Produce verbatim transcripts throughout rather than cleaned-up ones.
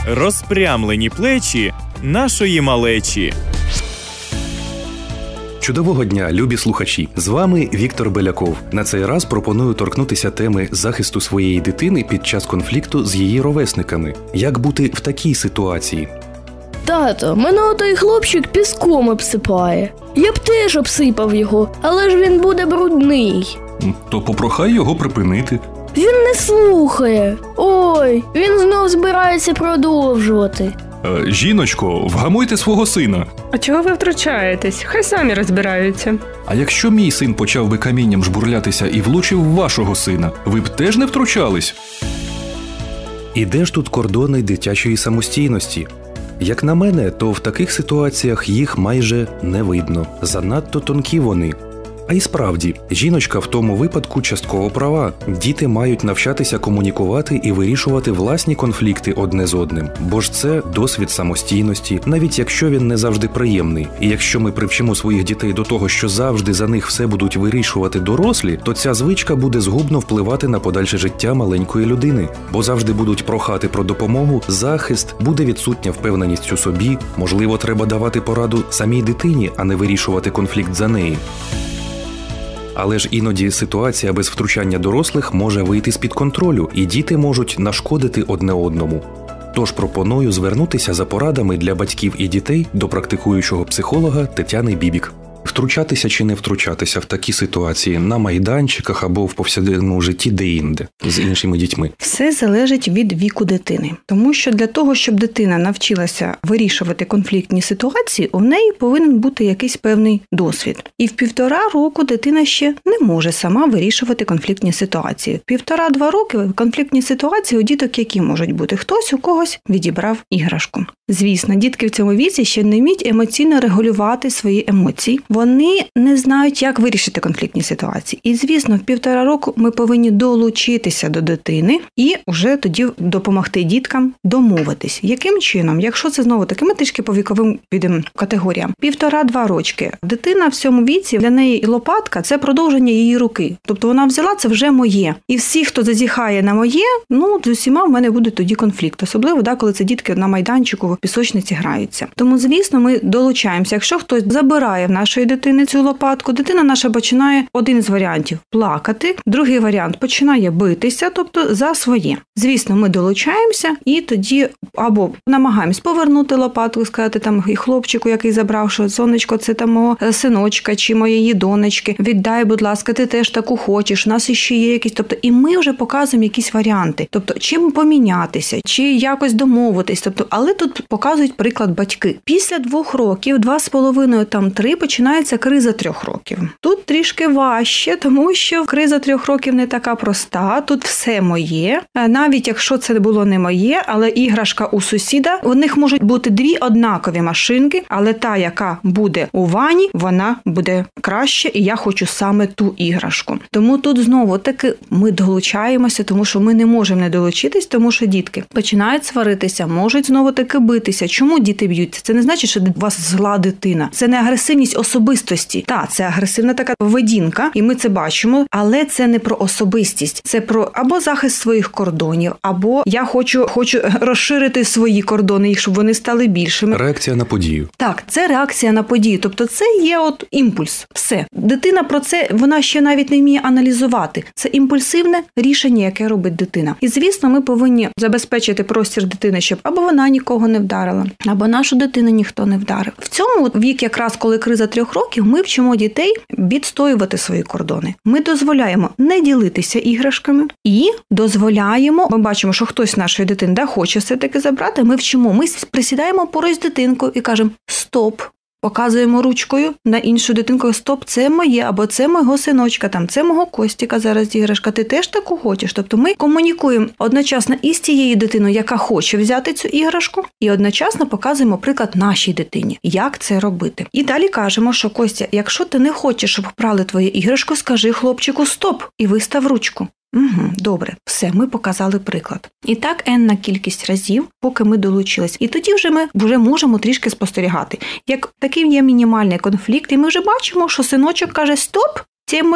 Розпрямлені плечі нашої малечі. Чудового дня, любі слухачі! З вами Віктор Беляков. На цей раз пропоную торкнутися теми захисту своєї дитини під час конфлікту з її ровесниками. Як бути в такій ситуації? Тато, мене отой хлопчик піском обсипає. Я б теж обсипав його, але ж він буде брудний. То попрохай його припинити. Він не слухає. Ой, він знов збирається продовжувати. Е, жіночко, вгамуйте свого сина. А чого ви втручаєтесь? Хай самі розбираються. А якщо мій син почав би камінням жбурлятися і влучив вашого сина, ви б теж не втручались? І де ж тут кордони дитячої самостійності? Як на мене, то в таких ситуаціях їх майже не видно. Занадто тонкі вони. А й справді, жіночка в тому випадку частково права. Діти мають навчатися комунікувати і вирішувати власні конфлікти одне з одним. Бо ж це досвід самостійності, навіть якщо він не завжди приємний. І якщо ми привчимо своїх дітей до того, що завжди за них все будуть вирішувати дорослі, то ця звичка буде згубно впливати на подальше життя маленької людини. Бо завжди будуть прохати про допомогу, захист, буде відсутня впевненість у собі, можливо, треба давати пораду самій дитині, а не вирішувати конфлікт за неї. Але ж іноді ситуація без втручання дорослих може вийти з-під контролю, і діти можуть нашкодити одне одному. Тож пропоную звернутися за порадами для батьків і дітей до практикуючого психолога Тетяни Бібік. Втручатися чи не втручатися в такі ситуації на майданчиках або в повсякденному житті де-інде з іншими дітьми? Все залежить від віку дитини. Тому що для того, щоб дитина навчилася вирішувати конфліктні ситуації, у неї повинен бути якийсь певний досвід. І в півтора року дитина ще не може сама вирішувати конфліктні ситуації. В півтора-два роки конфліктні ситуації у діток які можуть бути? Хтось у когось відібрав іграшку. Звісно, дітки в цьому віці ще не вміють емоційно регулювати свої емоції. Вони не знають, як вирішити конфліктні ситуації. І, звісно, в півтора року ми повинні долучитися до дитини і вже тоді допомогти діткам домовитись. Яким чином? Якщо це знову-таки ми трішки по віковим підемо категоріям. Півтора-два рочки. Дитина в цьому віці, для неї і лопатка – це продовження її руки. Тобто вона взяла, це вже моє. І всі, хто зазіхає на моє, ну, з усіма в мене буде тоді конфлікт. Особливо, да, коли це дітки на майданчику в пісочниці граються. Тому, звісно, ми долучаємося. Якщо хтось забирає в нашої дитини цю лопатку, дитина наша починає один з варіантів – плакати, другий варіант – починає битися, тобто за своє. Звісно, ми долучаємося і тоді або намагаємось повернути лопатку, сказати там і хлопчику, який забрав, що сонечко, це там мого синочка чи моєї донечки, віддай, будь ласка, ти теж таку хочеш, у нас іще є якісь, тобто і ми вже показуємо якісь варіанти, тобто чим помінятися, чи якось домовитись, тобто, але тут показують приклад батьки. Після двох років, два з половиною, там три, починається криза трьох років. Тут трішки важче, тому що криза трьох років не така проста, тут все моє, навіть якщо це було не моє, але іграшка у сусіда, у них можуть бути дві однакові машинки, але та, яка буде у Вані, вона буде краще, і я хочу саме ту іграшку. Тому тут знову-таки ми долучаємося, тому що ми не можемо не долучитись, тому що дітки починають сваритися, можуть знову-таки битися. Чому діти б'ються? Це не значить, що у вас зла дитина. Це не агресивність особистості. Так, це агресивна така поведінка, і ми це бачимо, але це не про особистість. Це про або захист своїх кордонів, або я хочу, хочу розширити свої кордони, щоб вони стали більшими. Реакція на подію. Так, це реакція на подію. Тобто це є от імпульс. Все. Дитина про це, вона ще навіть не вміє аналізувати. Це імпульсивне рішення, яке робить дитина. І, звісно, ми повинні забезпечити простір дитини, щоб або вона нікого не вдарила, або нашу дитину ніхто не вдарив. В цьому вік, якраз коли криза трьох років, ми вчимо дітей відстоювати свої кордони. Ми дозволяємо не ділитися іграшками і дозволяємо, ми бачимо, що хтось з нашої дитини да, хоче все-таки забрати, ми вчимо, ми присідаємо поруч з дитинкою і кажемо «стоп». Показуємо ручкою на іншу дитинку, стоп, це моє, або це мого синочка, там, це мого Костіка зараз іграшка, ти теж таку хочеш. Тобто ми комунікуємо одночасно із тією дитиною, яка хоче взяти цю іграшку, і одночасно показуємо приклад нашій дитині, як це робити. І далі кажемо, що Костя, якщо ти не хочеш, щоб вкрали твою іграшку, скажи хлопчику стоп і вистав ручку. Угу, добре, все, ми показали приклад. І так енна кількість разів, поки ми долучились. І тоді вже ми вже можемо трішки спостерігати. Як такий є мінімальний конфлікт, і ми вже бачимо, що синочок каже «стоп», це моє,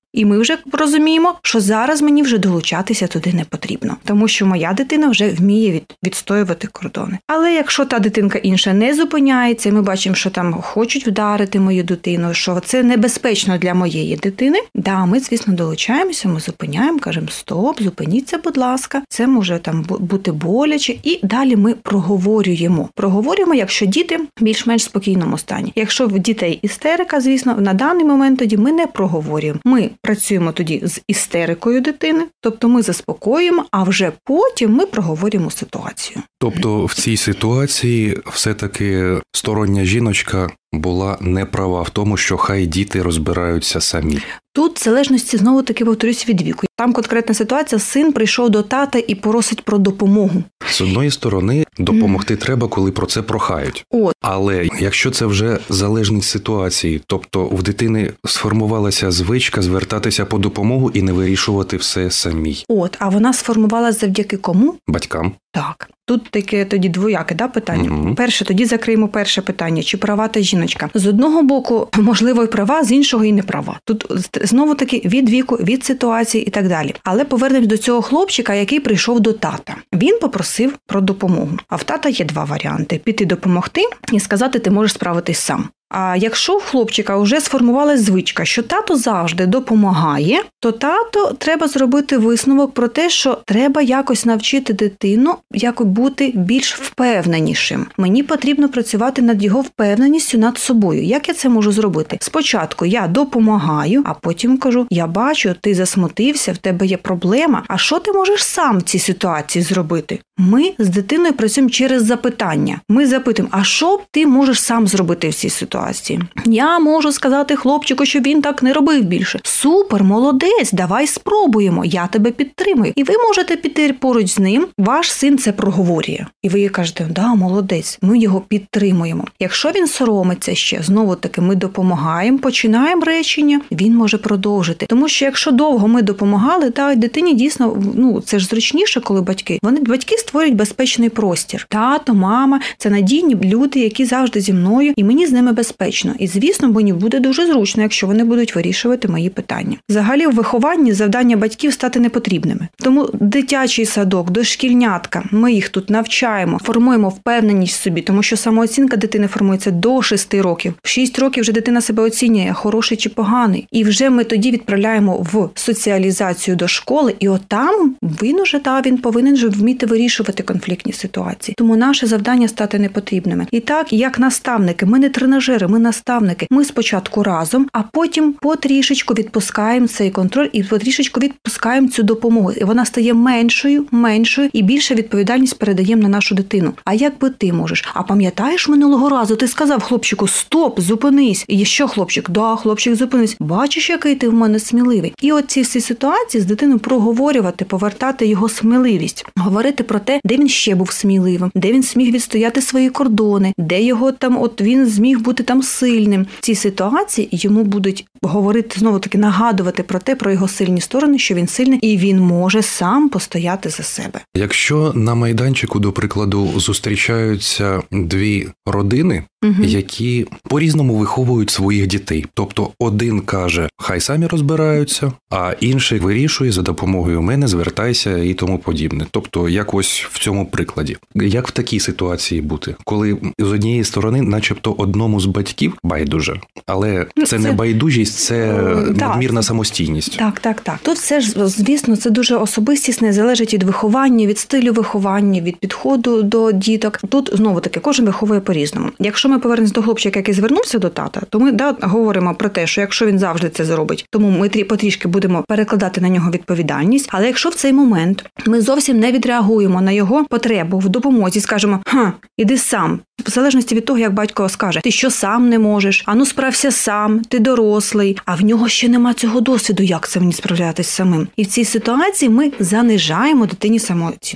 І ми вже розуміємо, що зараз мені вже долучатися туди не потрібно, тому що моя дитина вже вміє від, відстоювати кордони. Але якщо та дитинка інша не зупиняється, і ми бачимо, що там хочуть вдарити мою дитину, що це небезпечно для моєї дитини, да, ми, звісно, долучаємося, ми зупиняємо, кажемо, стоп, зупиніться, будь ласка, це може там бути боляче, і далі ми проговорюємо. Проговорюємо, якщо діти в більш-менш спокійному стані. Якщо в дітей істерика, звісно, на даний момент тоді ми не проговорюємо. Ми працюємо тоді з істерикою дитини, тобто ми заспокоюємо, а вже потім ми проговорюємо ситуацію. Тобто в цій ситуації все-таки стороння жіночка була не права в тому, що хай діти розбираються самі. Тут в залежності, знову-таки, повторюсь, від віку. Там конкретна ситуація, син прийшов до тата і просить про допомогу. З одної сторони, допомогти mm. треба, коли про це прохають. От. Але якщо це вже залежність ситуації, тобто в дитини сформувалася звичка звертатися по допомогу і не вирішувати все самій. От, а вона сформувалася завдяки кому? Батькам. Так. Тут таке тоді двояке, да, питання. Mm-hmm. Перше, тоді закриємо перше питання, чи права та жіночка. З одного боку, можливо, і права, з іншого і не права. Тут знову-таки від віку, від ситуації і так далі. Але повернемось до цього хлопчика, який прийшов до тата. Він попросив про допомогу. А в тата є два варіанти. Піти допомогти і сказати, ти можеш справитись сам. А якщо в хлопчика вже сформувалась звичка, що тато завжди допомагає, то тато треба зробити висновок про те, що треба якось навчити дитину як бути більш впевненішим. Мені потрібно працювати над його впевненістю над собою. Як я це можу зробити? Спочатку я допомагаю, а потім кажу, я бачу, ти засмутився, в тебе є проблема, а що ти можеш сам в цій ситуації зробити? Ми з дитиною працюємо через запитання. Ми запитуємо, а що ти можеш сам зробити в цій ситуації? Я можу сказати хлопчику, що він так не робив більше. Супер, молодець, давай спробуємо, я тебе підтримую. І ви можете піти поруч з ним, ваш син це проговорює. І ви кажете, да, молодець, ми його підтримуємо. Якщо він соромиться ще, знову-таки ми допомагаємо, починаємо речення, він може продовжити. Тому що якщо довго ми допомагали, та дитині дійсно, ну, це ж зручніше, коли батьки. Вони, батьки створюють безпечний простір. Тато, мама – це надійні люди, які завжди зі мною, і мені з ними безпечно. І, звісно, мені буде дуже зручно, якщо вони будуть вирішувати мої питання. Взагалі, в вихованні завдання батьків стати непотрібними. Тому дитячий садок, дошкільнятка, ми їх тут навчаємо, формуємо впевненість в собі, тому що самооцінка дитини формується до шести років. В шість років вже дитина себе оцінює, хороший чи поганий. І вже ми тоді відправляємо в соціалізацію до школи, і отам він уже, та, він повинен же вміти вирішувати конфліктні ситуації. Тому наше завдання стати непотрібними. І так, як наставники, ми не тренажери, ми наставники. Ми спочатку разом, а потім потрішечку відпускаємо цей контроль і потрішечку відпускаємо цю допомогу. І вона стає меншою, меншою, і більше відповідальність передаємо на нашу дитину. А як би ти можеш? А пам'ятаєш, минулого разу ти сказав хлопчику, стоп, зупинись. І що хлопчик? Да, хлопчик, зупинись. Бачиш, який ти в мене сміливий. І от ці всі ситуації з дитиною проговорювати, повертати його сміливість. Говорити про те, де він ще був сміливим, де він зміг відстояти свої кордони, де його там, от він зміг бути там сильним. Ці ситуації йому будуть говорити, знову-таки нагадувати про те, про його сильні сторони, що він сильний і він може сам постояти за себе. Якщо на майданчику, до прикладу, зустрічаються дві родини, угу. які по-різному виховують своїх дітей. Тобто один каже, хай самі розбираються, а інший вирішує за допомогою мене, звертайся і тому подібне. Тобто якось в цьому прикладі. Як в такій ситуації бути? Коли з однієї сторони начебто одному з батьків байдуже, але це, це... не байдужість, це надмірна самостійність. Так, так, так. Тут все ж, звісно, це дуже особистісне, залежить від виховання, від стилю виховання, від підходу до діток. Тут, знову-таки, кожен виховує по-різному. Якщо ми повернемося до хлопчика, який звернувся до тата, то ми да, говоримо про те, що якщо він завжди це зробить, тому ми потрішки будемо перекладати на нього відповідальність. Але якщо в цей момент ми зовсім не відреагуємо на його потребу в допомозі, скажемо, ха, іди сам, в залежності від того, як батько скаже, ти що сам не можеш, ану справся сам, ти дорослий, а в нього ще нема цього досвіду, як це мені справлятись самим. І в цій ситуації ми занижаємо дитині самооцінку.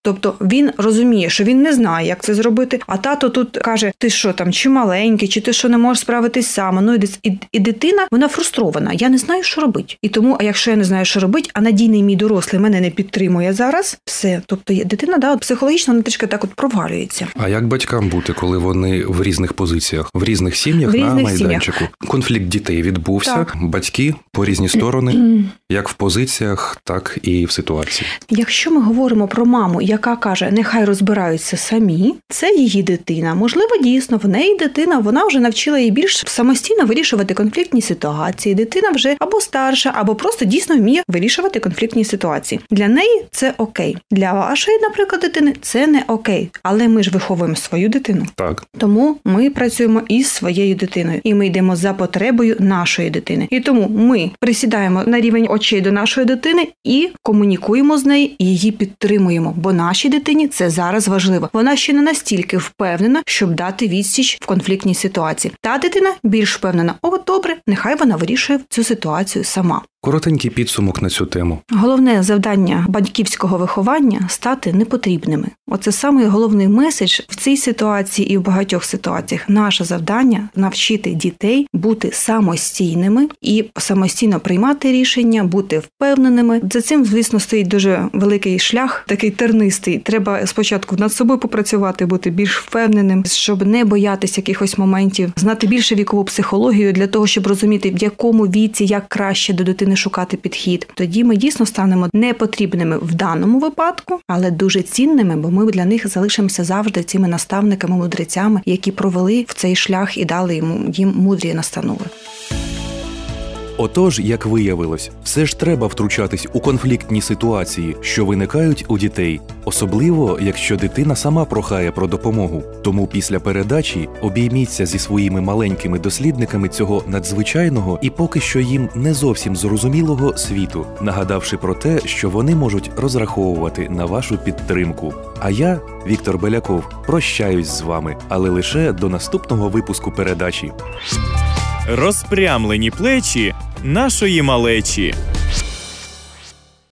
Тобто він розуміє, що він не знає, як це зробити, а тато тут каже, ти що там, чи маленький, чи ти що не можеш справитись сама. Ну і, і, і дитина, вона фрустрована, я не знаю, що робити. І тому, а якщо я не знаю, що робити, а надійний мій дорослий мене не підтримує зараз, все. Тобто дитина, да, психологічно вона трішки так от провалюється. А як батькам бути, коли вони в різних позиціях, в різних сім'ях в різних на майданчику? Сім'ях. Конфлікт дітей відбувся, так. Батьки по різні сторони, як в позиціях, так і в ситуації. Якщо ми говоримо про маму, яка каже, нехай розбираються самі, це її дитина. Можливо, дійсно, в неї дитина, вона вже навчила її більш самостійно вирішувати конфліктні ситуації. Дитина вже або старша, або просто дійсно вміє вирішувати конфліктні ситуації. Для неї це окей. Для вашої, наприклад, дитини це не окей. Але ми ж виховуємо свою дитину. Так. Тому ми працюємо із своєю дитиною. І ми йдемо за потребою нашої дитини. І тому ми присідаємо на рівень очей до нашої дитини і комунікуємо з нею, і її підтримуємо. Бо нашій дитині це зараз важливо. Вона ще не настільки впевнена, щоб дати відсіч в конфліктній ситуації. Та дитина більш впевнена. О, добре, нехай вона вирішує цю ситуацію сама. Коротенький підсумок на цю тему. Головне завдання батьківського виховання – стати непотрібними. Оце самий головний меседж в цій ситуації і в багатьох ситуаціях. Наше завдання – навчити дітей бути самостійними і самостійно приймати рішення, бути впевненими. За цим, звісно, стоїть дуже великий шлях, такий тернистий. Треба спочатку над собою попрацювати, бути більш впевненим, щоб не боятися якихось моментів, знати більше вікову психологію для того, щоб розуміти, в якому віці, як краще до дитини шукати підхід. Тоді ми дійсно станемо непотрібними в даному випадку, але дуже цінними, бо ми для них залишимося завжди цими наставниками, мудрецями, які провели в цей шлях і дали йому їм мудрі настанови. Отож, як виявилось, все ж треба втручатись у конфліктні ситуації, що виникають у дітей, особливо, якщо дитина сама прохає про допомогу. Тому після передачі обійміться зі своїми маленькими дослідниками цього надзвичайного і поки що їм не зовсім зрозумілого світу, нагадавши про те, що вони можуть розраховувати на вашу підтримку. А я, Віктор Беляков, прощаюсь з вами, але лише до наступного випуску передачі. Розпрямлені плечі нашої малечі.